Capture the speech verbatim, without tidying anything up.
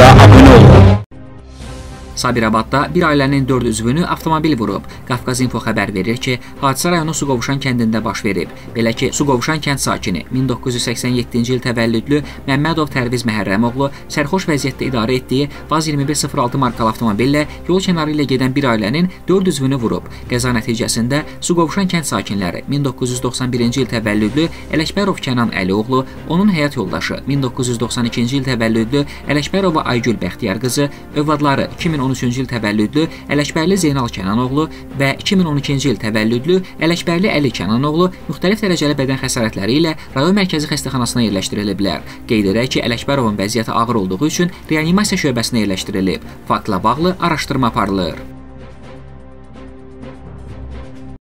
kanalımıza abone olun. Sabirabadda bir ailənin dörd üzvünü avtomobil vurub. Qafqaz Info xəbər verir ki, hadisə rayonu Suqovuşan kəndində baş verib. Belə ki, Suqovuşan kənd sakini min doqquz yüz səksən yeddinci il təvəllüdlü Məmmədov Tərviz Məhərrəmoğlu sərxoş vəziyyətdə idarə etdiyi Vaz iyirmi bir sıfır altı markalı avtomobillə yol kənarı ilə gedən bir ailənin dörd üzvünü vurub. Qəza nəticəsində Suqovuşan kənd sakinləri min doqquz yüz doxsan birinci il təvəllüdlü Ələkbərov Kənan Əlioğlu, onun həyat yoldaşı min doqquz yüz doxsan ikinci il təvəllüdlü Ələkbərova Aygül Bəxtiyar qızı, övladları iki min on üçüncü il təvəllüdlü Ələkbərli Zeynal Kənanoğlu və iki min on ikinci il təvəllüdlü Ələkbərli Əli Kənanoğlu müxtəlif dərəcəli bədən xəsarətləri ilə rayon mərkəzi xəstəxanasına yerləşdiriliblər. Qeyd edək ki, Ələkbərovun vəziyyəti ağır olduğu üçün reanimasiya şöbəsinə yerləşdirilib. Faktla bağlı araşdırma aparılır.